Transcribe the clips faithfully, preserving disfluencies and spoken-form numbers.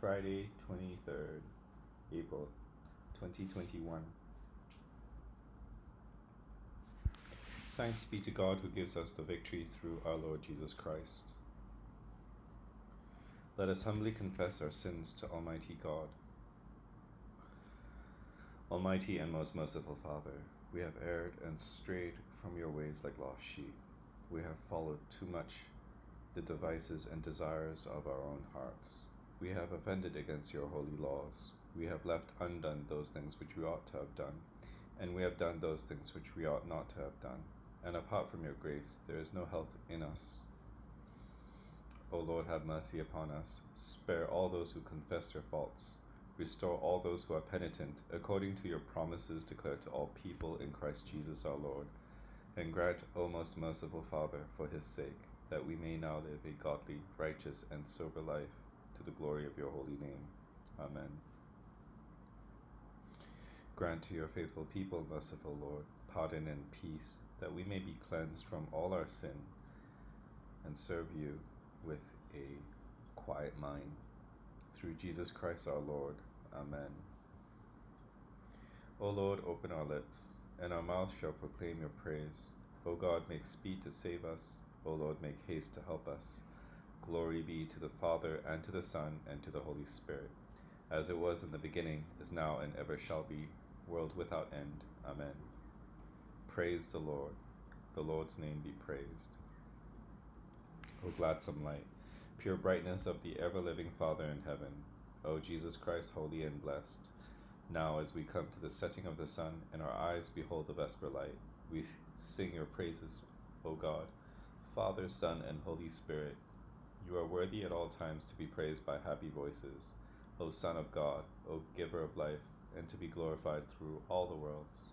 Friday, twenty-third April twenty twenty-one. Thanks be to God who gives us the victory through our Lord Jesus Christ. Let us humbly confess our sins to Almighty God. Almighty and most merciful Father, we have erred and strayed from your ways like lost sheep. We have followed too much the devices and desires of our own hearts. We have offended against your holy laws. We have left undone those things which we ought to have done, and we have done those things which we ought not to have done. And apart from your grace, there is no health in us. O Lord, have mercy upon us. Spare all those who confess their faults. Restore all those who are penitent, according to your promises declared to all people in Christ Jesus our Lord. And grant, O most merciful Father, for his sake, that we may now live a godly, righteous, and sober life, to the glory of your holy name. Amen. Grant to your faithful people, merciful Lord, pardon and peace, that we may be cleansed from all our sin, and serve you with a quiet mind. Through Jesus Christ our Lord. Amen. O Lord, open our lips, and our mouth shall proclaim your praise. O God, make speed to save us. O Lord, make haste to help us. Glory be to the Father, and to the Son, and to the Holy Spirit, as it was in the beginning, is now, and ever shall be, world without end. Amen. Praise the Lord. The Lord's name be praised. O gladsome light, pure brightness of the ever-living Father in heaven, O Jesus Christ, holy and blessed, now as we come to the setting of the sun, and our eyes behold the vesper light, we sing your praises, O God, Father, Son, and Holy Spirit. You are worthy at all times to be praised by happy voices, O Son of God, O Giver of life, and to be glorified through all the worlds.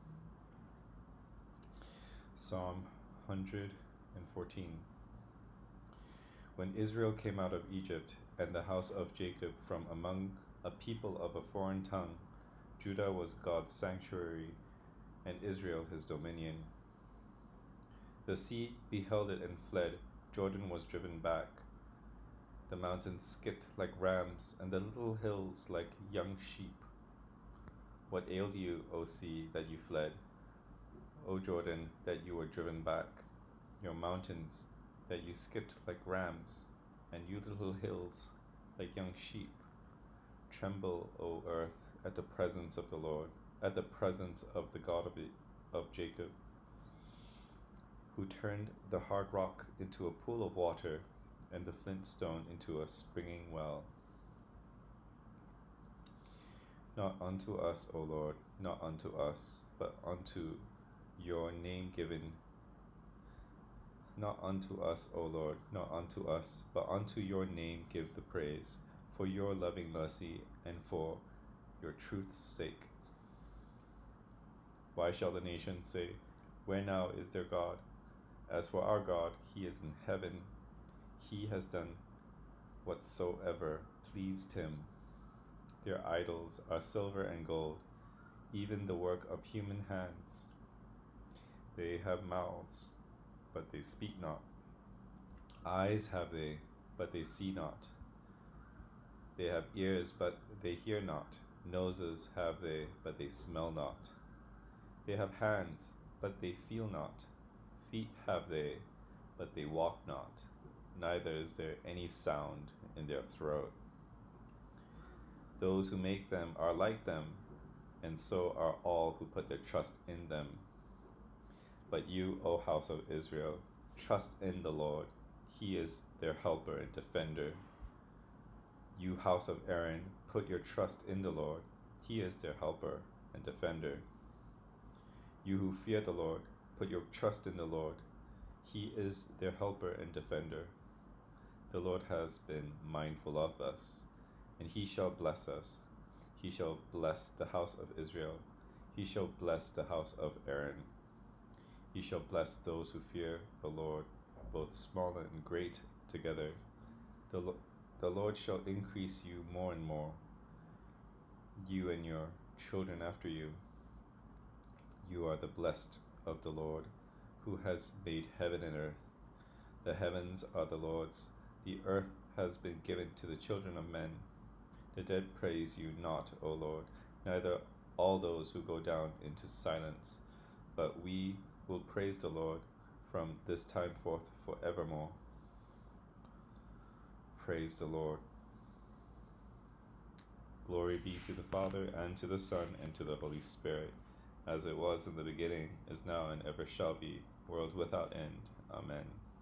Psalm one hundred fourteen. When Israel came out of Egypt, and the house of Jacob from among a people of a foreign tongue, Judah was God's sanctuary, and Israel his dominion. The sea beheld it and fled, Jordan was driven back. The mountains skipped like rams, and the little hills like young sheep. What ailed you, O sea, that you fled? O Jordan, that you were driven back? Your mountains, that you skipped like rams, and you little hills like young sheep. Tremble, O earth, at the presence of the Lord, at the presence of the God of, it, of Jacob, who turned the hard rock into a pool of water, and the flint stone into a springing well. Not unto us, O Lord, not unto us, but unto your name given. Not unto us, O Lord, not unto us, but unto your name give the praise, for your loving mercy and for your truth's sake. Why shall the nations say, where now is their God? As for our God, he is in heaven. He has done whatsoever pleased him. Their idols are silver and gold, even the work of human hands. They have mouths, but they speak not. Eyes have they, but they see not. They have ears, but they hear not. Noses have they, but they smell not. They have hands, but they feel not. Feet have they, but they walk not. Neither is there any sound in their throat. Those who make them are like them, and so are all who put their trust in them. But you, O house of Israel, trust in the Lord. He is their helper and defender. You, house of Aaron, put your trust in the Lord. He is their helper and defender. You who fear the Lord, put your trust in the Lord. He is their helper and defender. The Lord has been mindful of us, and he shall bless us. He shall bless the house of Israel. He shall bless the house of Aaron. He shall bless those who fear the Lord, both small and great together. The, Lo- the Lord shall increase you more and more, you and your children after you. You are the blessed of the Lord, who has made heaven and earth. The heavens are the Lord's, the earth has been given to the children of men. The dead praise you not, O Lord, neither all those who go down into silence, but we will praise the Lord from this time forth forevermore. Praise the Lord. Glory be to the Father, and to the Son, and to the Holy Spirit, as it was in the beginning, is now, and ever shall be, world without end. Amen.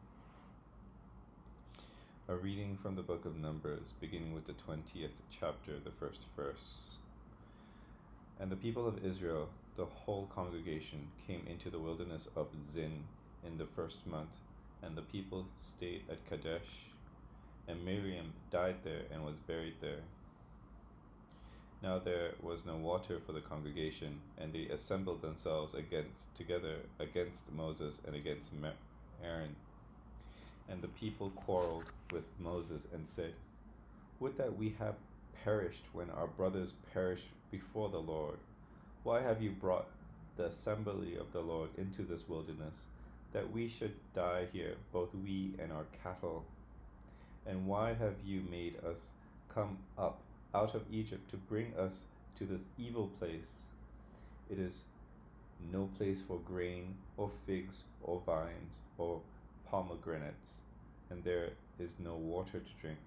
A reading from the book of Numbers, beginning with the twentieth chapter, the first verse. And the people of Israel, the whole congregation, came into the wilderness of Zin in the first month, and the people stayed at Kadesh, and Miriam died there and was buried there. Now there was no water for the congregation, and they assembled themselves against together against Moses and against Aaron. And the people quarreled with Moses and said, Would that we have perished when our brothers perished before the Lord. Why have you brought the assembly of the Lord into this wilderness, that we should die here, both we and our cattle? And why have you made us come up out of Egypt to bring us to this evil place? It is no place for grain, or figs, or vines, or pomegranates, and there is no water to drink.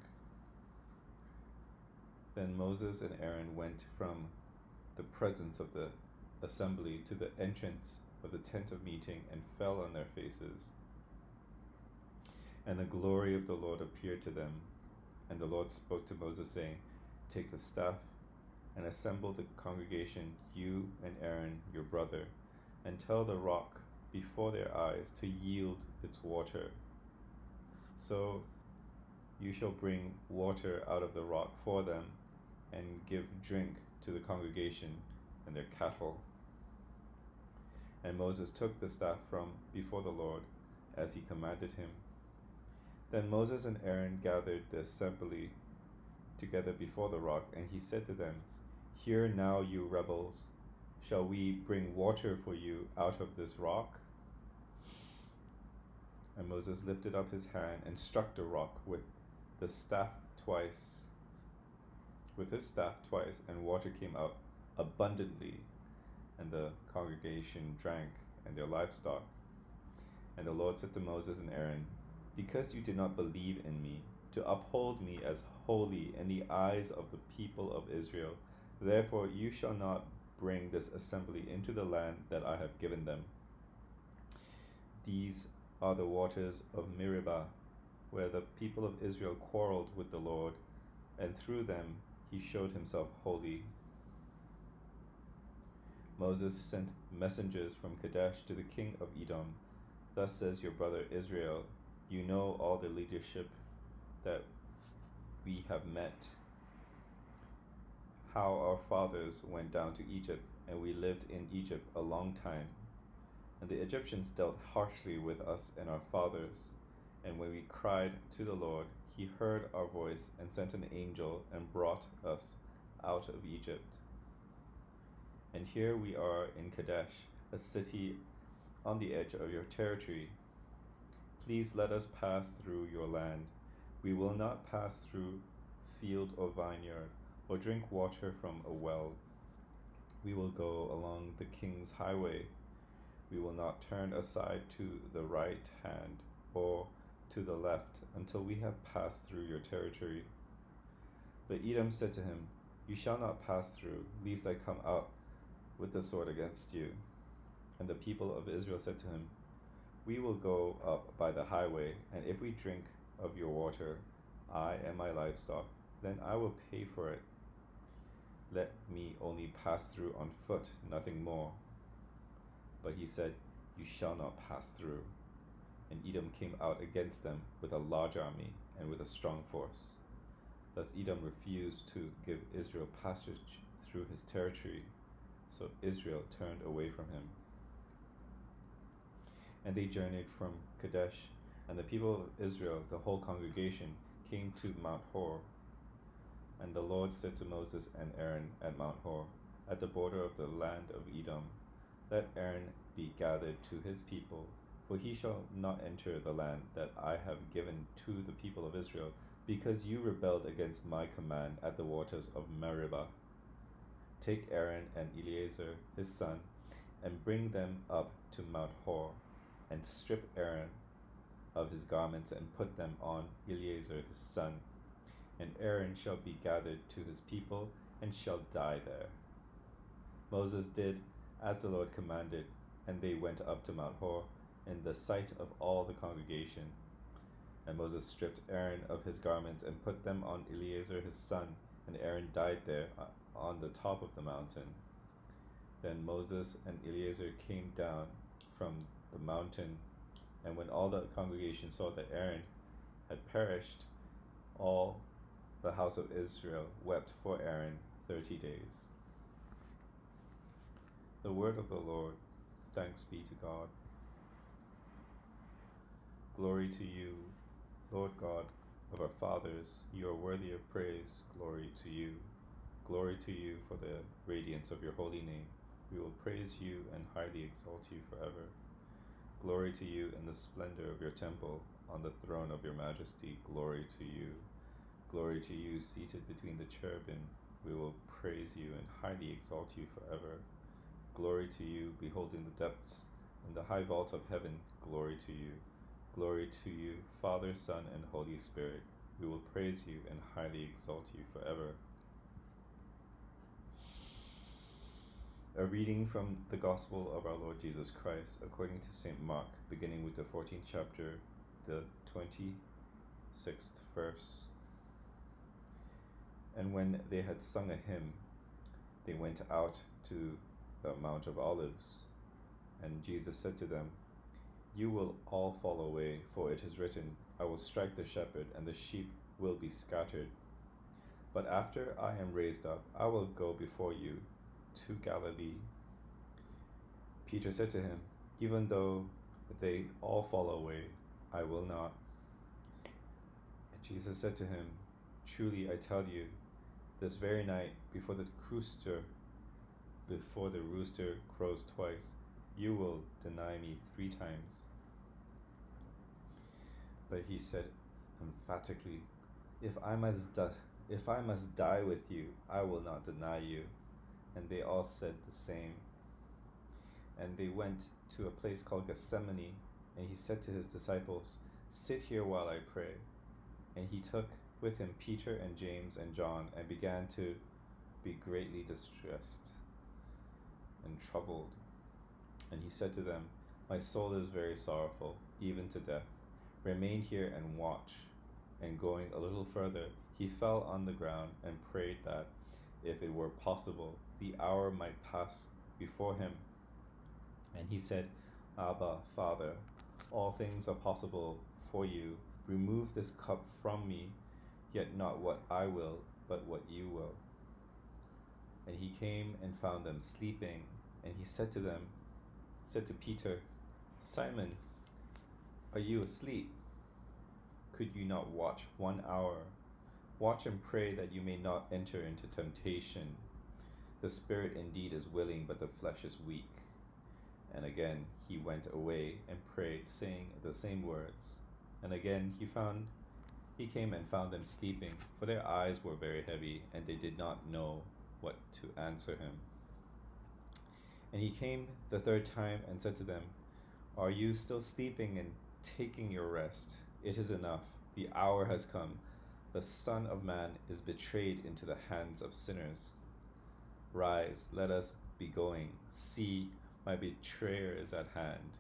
Then Moses and Aaron went from the presence of the assembly to the entrance of the tent of meeting and fell on their faces. And the glory of the Lord appeared to them. And the Lord spoke to Moses, saying, Take the staff and assemble the congregation, you and Aaron your brother, and tell the rock before their eyes to yield its water. So you shall bring water out of the rock for them, and give drink to the congregation and their cattle. And Moses took the staff from before the Lord, as he commanded him. Then Moses and Aaron gathered the assembly together before the rock, and he said to them, Hear now, you rebels, shall we bring water for you out of this rock? And Moses lifted up his hand and struck the rock with the staff twice, with his staff twice, and water came out abundantly, and the congregation drank, and their livestock. And the Lord said to Moses and Aaron, Because you did not believe in me, to uphold me as holy in the eyes of the people of Israel, therefore you shall not bring this assembly into the land that I have given them. These are the waters of Meribah, where the people of Israel quarreled with the Lord, and through them he showed himself holy. Moses sent messengers from Kadesh to the king of Edom. Thus says your brother Israel, You know all the leadership that we have met, how our fathers went down to Egypt, and we lived in Egypt a long time. And the Egyptians dealt harshly with us and our fathers. And when we cried to the Lord, he heard our voice and sent an angel and brought us out of Egypt. And here we are in Kadesh, a city on the edge of your territory. Please let us pass through your land. We will not pass through field or vineyard, or drink water from a well. We will go along the king's highway. We will not turn aside to the right hand or to the left until we have passed through your territory. But Edom said to him, You shall not pass through, lest I come out with the sword against you. And the people of Israel said to him, We will go up by the highway, and if we drink of your water, I and my livestock, then I will pay for it. Let me only pass through on foot, nothing more. But he said, You shall not pass through. And Edom came out against them with a large army and with a strong force. Thus Edom refused to give Israel passage through his territory, so Israel turned away from him. And they journeyed from Kadesh, and the people of Israel, the whole congregation, came to Mount Hor. And the Lord said to Moses and Aaron at Mount Hor, at the border of the land of Edom, Let Aaron be gathered to his people, for he shall not enter the land that I have given to the people of Israel, because you rebelled against my command at the waters of Meribah. Take Aaron and Eleazar his son, and bring them up to Mount Hor, and strip Aaron of his garments, and put them on Eleazar his son. And Aaron shall be gathered to his people, and shall die there. Moses did as the Lord commanded, and they went up to Mount Hor in the sight of all the congregation. And Moses stripped Aaron of his garments, and put them on Eleazar his son, and Aaron died there on the top of the mountain. Then Moses and Eleazar came down from the mountain, and when all the congregation saw that Aaron had perished, all the house of Israel wept for Aaron thirty days. The word of the Lord. Thanks be to God. Glory to you, Lord God of our fathers. You are worthy of praise. Glory to you. Glory to you for the radiance of your holy name. We will praise you and highly exalt you forever. Glory to you in the splendor of your temple, on the throne of your majesty. Glory to you. Glory to you, seated between the cherubim. We will praise you and highly exalt you forever. Glory to you, beholding the depths and the high vault of heaven. Glory to you. Glory to you, Father, Son, and Holy Spirit. We will praise you and highly exalt you forever. A reading from the Gospel of our Lord Jesus Christ according to Saint Mark, beginning with the fourteenth chapter, the twenty-sixth verse. And when they had sung a hymn, they went out to the Mount of Olives. And Jesus said to them, You will all fall away, for it is written, I will strike the shepherd, and the sheep will be scattered. But after I am raised up, I will go before you to Galilee. Peter said to him, Even though they all fall away, I will not. And Jesus said to him, Truly I tell you, this very night, before the rooster, before the rooster crows twice, you will deny me three times. But he said emphatically, If I must die, if I must die with you, I will not deny you. And they all said the same. And they went to a place called Gethsemane, and he said to his disciples, Sit here while I pray. And he took with him Peter and James and John, and began to be greatly distressed and troubled. And he said to them, My soul is very sorrowful, even to death. Remain here and watch. And going a little further, he fell on the ground and prayed that, if it were possible, the hour might pass before him. And he said, Abba, Father, all things are possible for you. Remove this cup from me, yet not what I will, but what you will. And he came and found them sleeping, and he said to them, said to Peter, Simon, are you asleep? Could you not watch one hour? Watch and pray that you may not enter into temptation. The spirit indeed is willing, but the flesh is weak. And again he went away and prayed, saying the same words. And again he found he came and found them sleeping, for their eyes were very heavy, and they did not know what to answer him. And he came the third time and said to them, Are you still sleeping and taking your rest? It is enough. The hour has come. The Son of Man is betrayed into the hands of sinners. Rise, let us be going. See, my betrayer is at hand.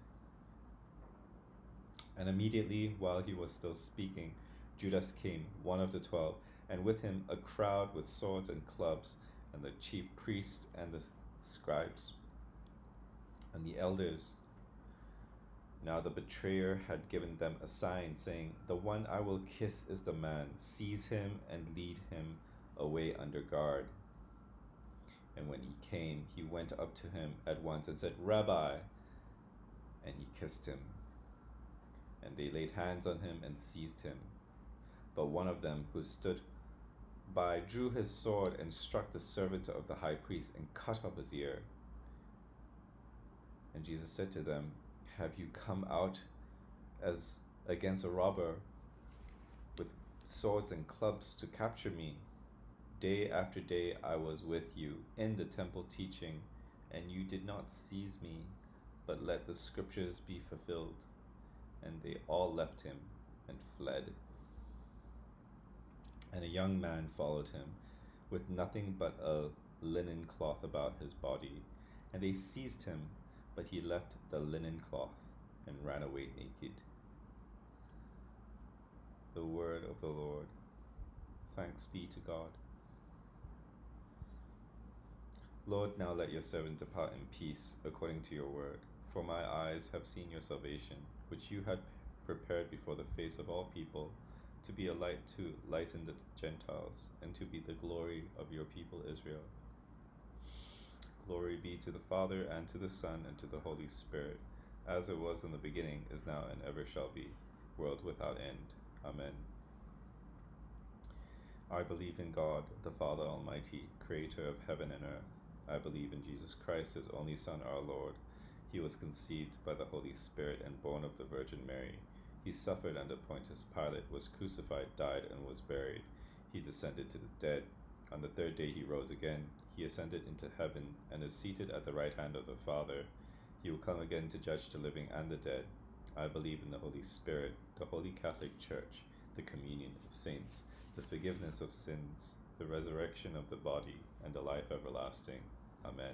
And immediately, while he was still speaking, Judas came, one of the twelve, and with him a crowd with swords and clubs, and the chief priests and the scribes and the elders. Now the betrayer had given them a sign, saying, The one I will kiss is the man. Seize him and lead him away under guard. And when he came, he went up to him at once and said, Rabbi, and he kissed him. And they laid hands on him and seized him. But one of them, who stood by, drew his sword and struck the servant of the high priest and cut off his ear. And Jesus said to them, Have you come out as against a robber with swords and clubs to capture me. Day after day I was with you in the temple teaching, and you did not seize me, but let the scriptures be fulfilled. And they all left him and fled. And a young man followed him, with nothing but a linen cloth about his body. And they seized him, but he left the linen cloth and ran away naked. The word of the Lord. Thanks be to God. Lord, now let your servant depart in peace, according to your word. For my eyes have seen your salvation, which you had prepared before the face of all people, to be a light to lighten the Gentiles, and to be the glory of your people Israel. Glory be to the Father, and to the Son, and to the Holy Spirit, as it was in the beginning, is now, and ever shall be, world without end. Amen. I believe in God, the Father Almighty, creator of heaven and earth. I believe in Jesus Christ, his only Son, our Lord. He was conceived by the Holy Spirit and born of the Virgin Mary. He suffered under Pontius Pilate, was crucified, died, and was buried. He descended to the dead. On the third day he rose again. He ascended into heaven and is seated at the right hand of the Father. He will come again to judge the living and the dead. I believe in the Holy Spirit, the Holy Catholic Church, the communion of saints, the forgiveness of sins, the resurrection of the body, and the life everlasting. Amen.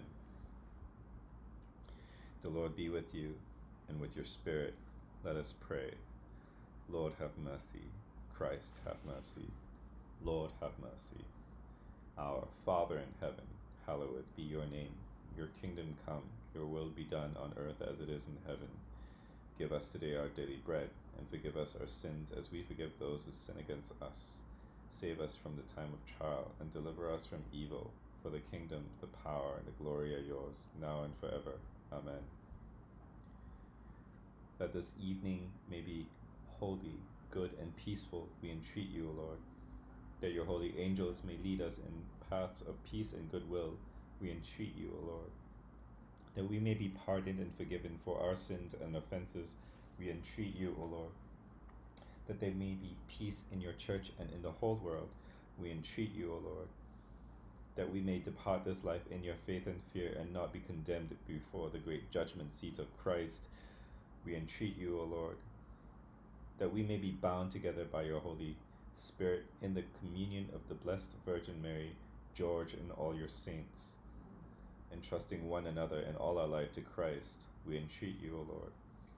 The Lord be with you, and with your spirit. Let us pray. Lord, have mercy. Christ, have mercy. Lord, have mercy. Our Father in heaven, hallowed be your name. Your kingdom come, your will be done on earth as it is in heaven. Give us today our daily bread, and forgive us our sins as we forgive those who sin against us. Save us from the time of trial, and deliver us from evil. For the kingdom, the power, and the glory are yours, now and forever. Amen. That this evening may be holy, good, and peaceful, we entreat you, O Lord. That your holy angels may lead us in paths of peace and goodwill, we entreat you, O Lord. That we may be pardoned and forgiven for our sins and offenses, we entreat you, O Lord. That there may be peace in your church and in the whole world, we entreat you, O Lord. That we may depart this life in your faith and fear and not be condemned before the great judgment seat of Christ, we entreat you, O Lord. That we may be bound together by your Holy Spirit in the communion of the Blessed Virgin Mary, George, and all your saints, entrusting one another and all our life to Christ, we entreat you, O Lord.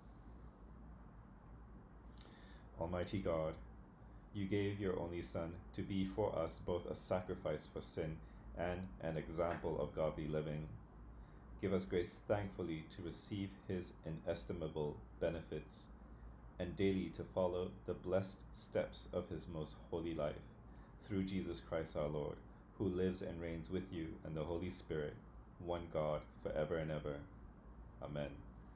Almighty God, you gave your only Son to be for us both a sacrifice for sin and an example of godly living. Give us grace thankfully to receive his inestimable benefits, and daily to follow the blessed steps of his most holy life, through Jesus Christ our Lord, who lives and reigns with you and the Holy Spirit, one God, forever and ever. Amen.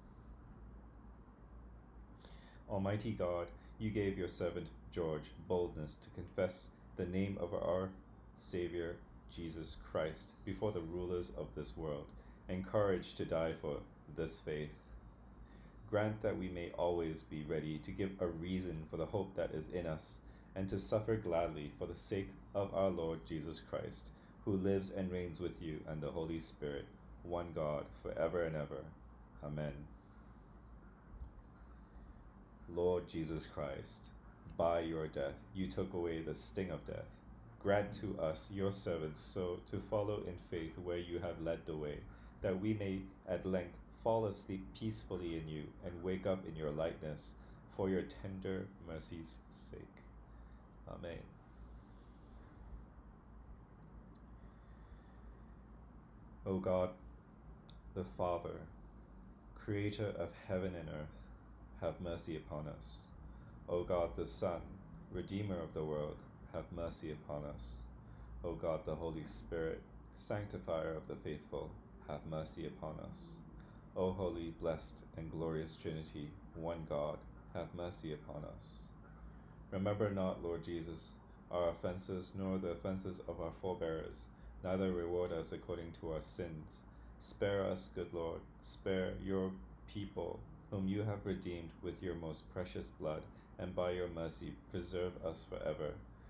Almighty God, you gave your servant George boldness to confess the name of our Savior, Jesus Christ, before the rulers of this world, and courage to die for this faith. Grant that we may always be ready to give a reason for the hope that is in us, and to suffer gladly for the sake of our Lord Jesus Christ, who lives and reigns with you and the Holy Spirit, one God, forever and ever. Amen. Lord Jesus Christ, by your death you took away the sting of death. Grant to us, your servants, so to follow in faith where you have led the way, that we may at length fall asleep peacefully in you and wake up in your likeness, for your tender mercy's sake. Amen. O God, the Father, creator of heaven and earth, have mercy upon us. O God, the Son, Redeemer of the world, have mercy upon us. O God, the Holy Spirit, sanctifier of the faithful, have mercy upon us. O holy, blessed, and glorious Trinity, one God, have mercy upon us. Remember not, Lord Jesus, our offenses, nor the offenses of our forebears, neither reward us according to our sins. Spare us, good Lord, spare your people, whom you have redeemed with your most precious blood, and by your mercy preserve us forever.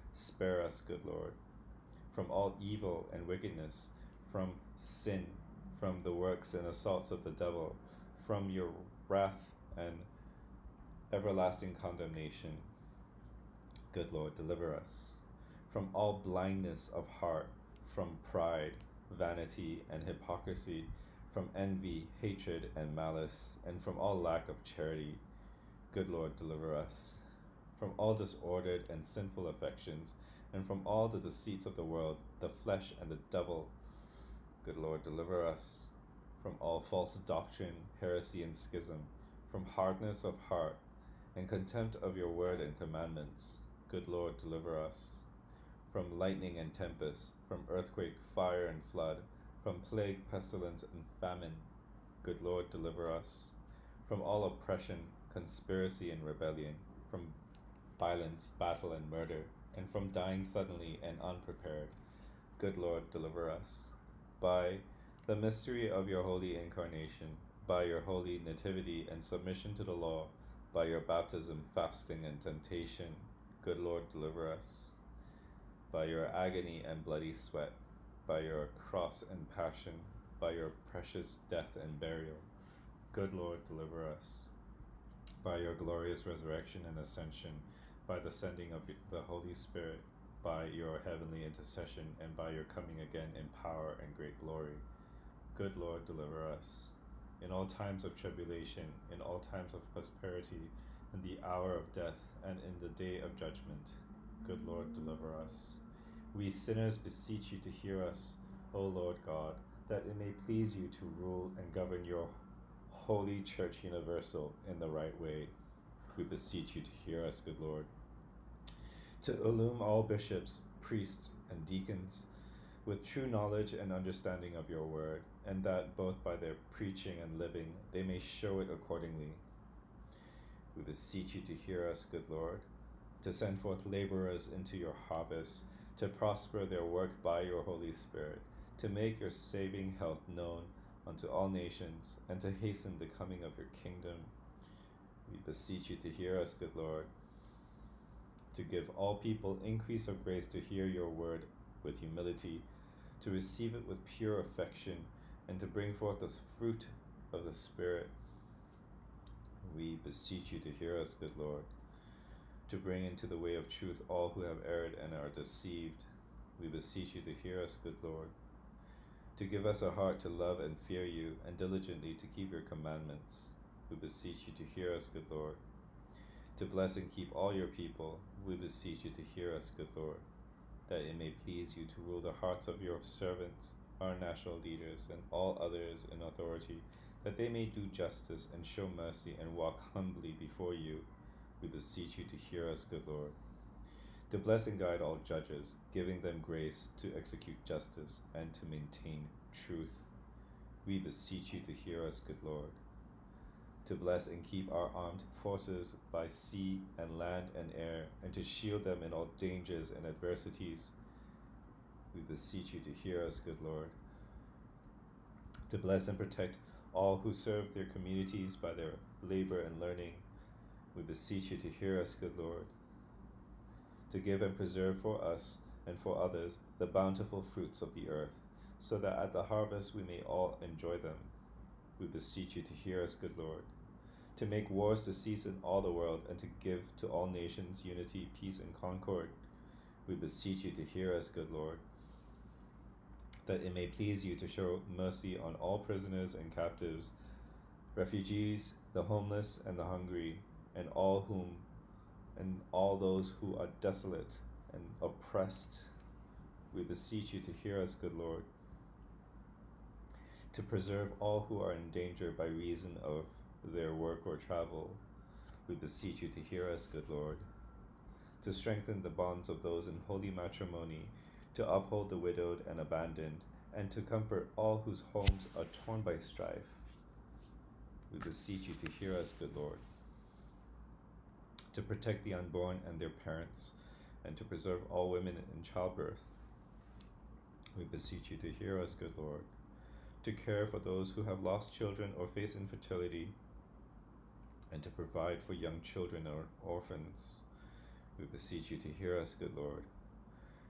Spare us, good Lord, from all evil and wickedness, from sin, from the works and assaults of the devil, from your wrath and everlasting condemnation. Good Lord, deliver us from all blindness of heart, from pride, vanity, and hypocrisy, from envy, hatred, and malice, and from all lack of charity. Good Lord, deliver us from all disordered and sinful affections, and from all the deceits of the world, the flesh, and the devil. Good Lord, deliver us from all false doctrine, heresy, and schism, from hardness of heart, and contempt of your word and commandments. Good Lord, deliver us from lightning and tempest, from earthquake, fire, and flood, from plague, pestilence, and famine. Good Lord, deliver us from all oppression, conspiracy, and rebellion, from violence, battle, and murder, and from dying suddenly and unprepared. Good Lord, deliver us by the mystery of your holy incarnation, by your holy nativity and submission to the law, by your baptism, fasting, and temptation. Good Lord, deliver us by your agony and bloody sweat, by your cross and passion, by your precious death and burial. Good Lord, deliver us by your glorious resurrection and ascension, by the sending of the Holy Spirit, by your heavenly intercession, and by your coming again in power and great glory. Good Lord, deliver us in all times of tribulation, in all times of prosperity, in the hour of death, and in the day of judgment. Good Lord, deliver us. We sinners beseech you to hear us, O Lord God, that it may please you to rule and govern your holy Church universal in the right way. We beseech you to hear us, good Lord, to illume all bishops, priests, and deacons with true knowledge and understanding of your word, and that both by their preaching and living they may show it accordingly. We beseech you to hear us, good Lord, to send forth laborers into your harvest, to prosper their work by your Holy Spirit, to make your saving health known unto all nations, and to hasten the coming of your kingdom. We beseech you to hear us, good Lord, to give all people increase of grace to hear your word with humility, to receive it with pure affection, and to bring forth the fruit of the Spirit. We beseech you to hear us, good Lord, to bring into the way of truth all who have erred and are deceived. We beseech you to hear us, good Lord, to give us a heart to love and fear you, and diligently to keep your commandments. We beseech you to hear us, good Lord, to bless and keep all your people. We beseech you to hear us, good Lord, that it may please you to rule the hearts of your servants, our national leaders, and all others in authority, that they may do justice and show mercy and walk humbly before you. We beseech you to hear us, good Lord, to bless and guide all judges, giving them grace to execute justice and to maintain truth. We beseech you to hear us, good Lord, to bless and keep our armed forces by sea and land and air, and to shield them in all dangers and adversities. We beseech you to hear us, good Lord, to bless and protect all who serve their communities by their labor and learning. We beseech you to hear us, good Lord, to give and preserve for us and for others the bountiful fruits of the earth, so that at the harvest we may all enjoy them. We beseech you to hear us, good Lord, to make wars to cease in all the world, and to give to all nations unity, peace, and concord. We beseech you to hear us, good Lord, that it may please you to show mercy on all prisoners and captives, refugees, the homeless, and the hungry, and all whom and all those who are desolate and oppressed. We beseech you to hear us, good Lord, to preserve all who are in danger by reason of their work or travel. We beseech you to hear us, good Lord, to strengthen the bonds of those in holy matrimony, to uphold the widowed and abandoned, and to comfort all whose homes are torn by strife. We beseech you to hear us, good Lord, to protect the unborn and their parents, and to preserve all women in childbirth. We beseech you to hear us, good Lord, to care for those who have lost children or face infertility, and to provide for young children or orphans. We beseech you to hear us, good Lord,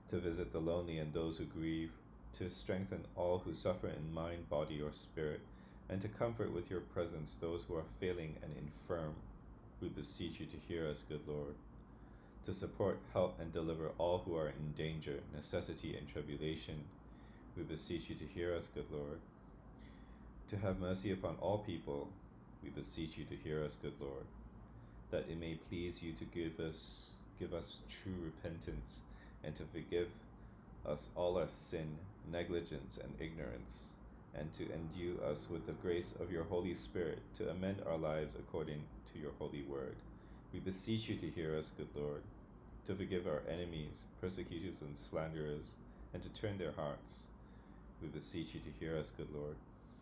to visit the lonely and those who grieve, to strengthen all who suffer in mind, body, or spirit, and to comfort with your presence those who are failing and infirm. We beseech you to hear us, good Lord. To support, help, and deliver all who are in danger, necessity, and tribulation. We beseech you to hear us, good Lord. To have mercy upon all people. We beseech you to hear us, good Lord. That it may please you to give us, give us true repentance, and to forgive us all our sin, negligence, and ignorance, and to endue us with the grace of your Holy Spirit to amend our lives according to your holy word. We beseech you to hear us, good Lord, to forgive our enemies, persecutors, and slanderers, and to turn their hearts. We beseech you to hear us, good Lord,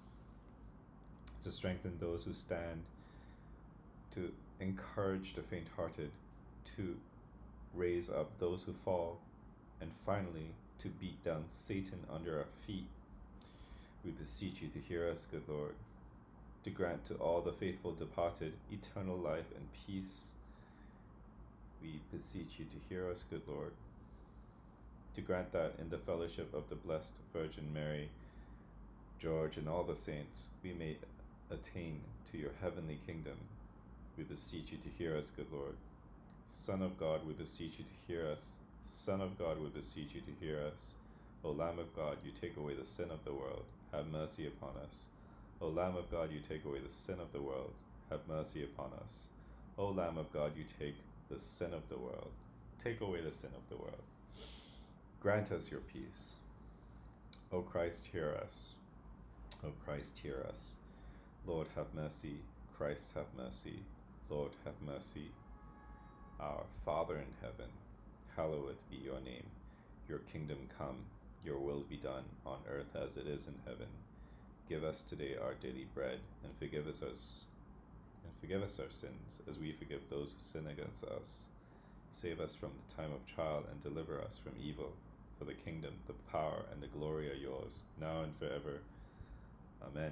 to strengthen those who stand, to encourage the faint-hearted, to raise up those who fall, and finally, to beat down Satan under our feet. We beseech you to hear us, good Lord, to grant to all the faithful departed eternal life and peace. We beseech you to hear us, good Lord, to grant that in the fellowship of the Blessed Virgin Mary, George, and all the saints, we may attain to your heavenly kingdom. We beseech you to hear us, good Lord. Son of God, we beseech you to hear us. Son of God, we beseech you to hear us. O Lamb of God, you take away the sin of the world. Have mercy upon us. O Lamb of God, you take away the sin of the world. Have mercy upon us. O Lamb of God, you take the sin of the world. Take away the sin of the world. Grant us your peace. O Christ, hear us. O Christ, hear us. Lord, have mercy. Christ, have mercy. Lord, have mercy. Our Father in heaven, hallowed be your name. Your kingdom come, your will be done on earth as it is in heaven. Give us today our daily bread, and forgive us our, and forgive us our sins, as we forgive those who sin against us. Save us from the time of trial, and deliver us from evil. For the kingdom, the power, and the glory are yours, now and forever. Amen.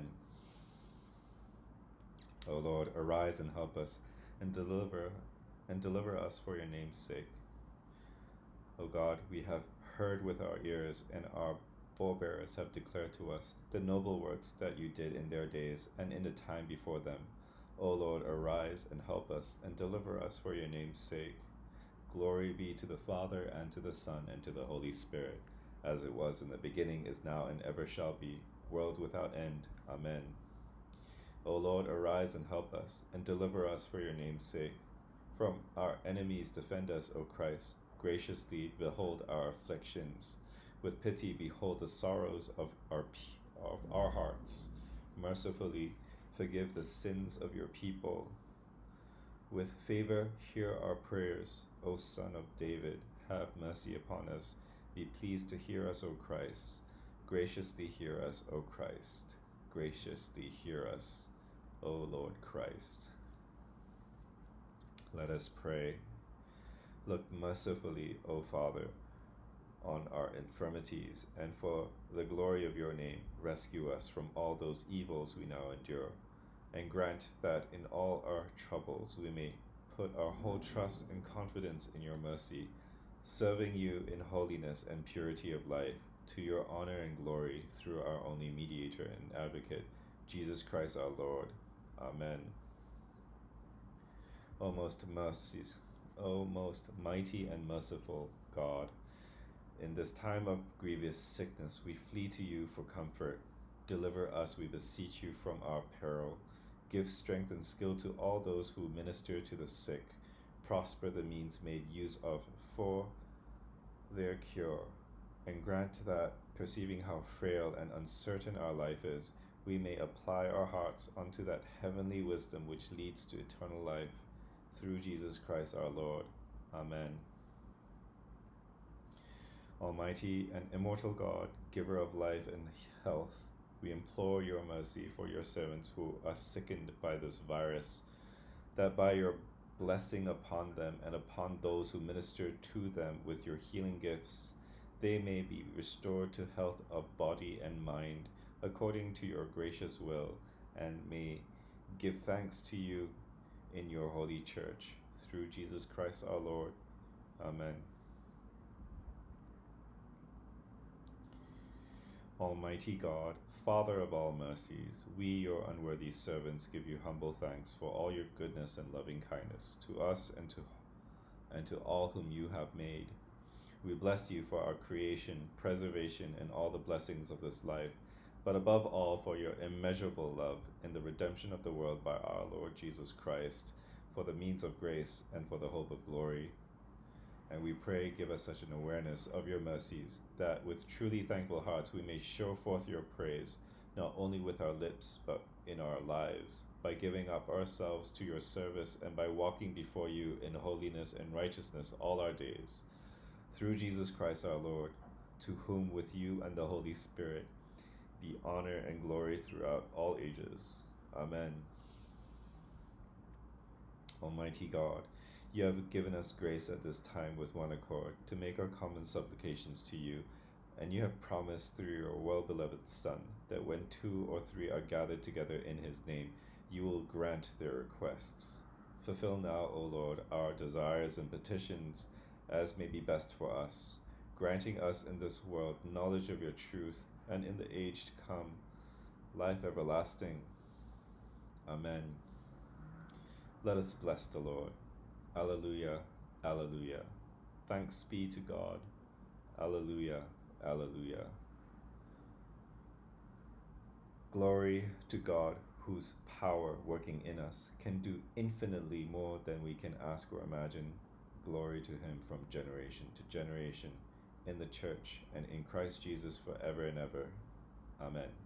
O Lord, arise and help us, and deliver and deliver us for your name's sake. O God, we have heard with our ears, and our forebears have declared to us the noble works that you did in their days and in the time before them. O Lord, arise and help us, and deliver us for your name's sake. Glory be to the Father, and to the Son, and to the Holy Spirit, as it was in the beginning, is now, and ever shall be, world without end. Amen. O Lord, arise and help us, and deliver us for your name's sake. From our enemies defend us, O Christ. Graciously behold our afflictions. With pity behold the sorrows of our, of our hearts. Mercifully forgive the sins of your people. With favor hear our prayers, O Son of David. Have mercy upon us. Be pleased to hear us, O Christ. Graciously hear us, O Christ. Graciously hear us, O Lord Christ. Let us pray. Look mercifully, O Father, on our infirmities, and for the glory of your name, rescue us from all those evils we now endure, and grant that in all our troubles we may put our whole trust and confidence in your mercy, serving you in holiness and purity of life, to your honor and glory, through our only mediator and advocate, Jesus Christ our Lord. Amen. O most mercies, O most mighty and merciful God, in this time of grievous sickness we flee to you for comfort. Deliver us, we beseech you, from our peril. Give strength and skill to all those who minister to the sick. Prosper the means made use of for their cure, and grant that, perceiving how frail and uncertain our life is, we may apply our hearts unto that heavenly wisdom which leads to eternal life, through Jesus Christ our Lord. Amen. Almighty and immortal God, giver of life and health, we implore your mercy for your servants who are sickened by this virus, that by your blessing upon them and upon those who minister to them with your healing gifts, they may be restored to health of body and mind, according to your gracious will, and may give thanks to you in your holy church, through Jesus Christ our Lord. Amen. Almighty God, Father of all mercies, we, your unworthy servants, give you humble thanks for all your goodness and loving kindness to us and to and to all whom you have made. We bless you for our creation, preservation, and all the blessings of this life, but above all for your immeasurable love in the redemption of the world by our Lord Jesus Christ, for the means of grace and for the hope of glory. And we pray, give us such an awareness of your mercies, that with truly thankful hearts we may show forth your praise, not only with our lips, but in our lives, by giving up ourselves to your service and by walking before you in holiness and righteousness all our days. Through Jesus Christ our Lord, to whom with you and the Holy Spirit be honor and glory throughout all ages. Amen. Almighty God, you have given us grace at this time with one accord to make our common supplications to you, and you have promised through your well-beloved Son that when two or three are gathered together in his name, you will grant their requests. Fulfill now, O Lord, our desires and petitions as may be best for us, granting us in this world knowledge of your truth, and in the age to come, life everlasting. Amen. Let us bless the Lord. Alleluia, alleluia. Thanks be to God. Alleluia, alleluia. Glory to God, whose power working in us can do infinitely more than we can ask or imagine. Glory to him from generation to generation, in the church and in Christ Jesus forever and ever. Amen.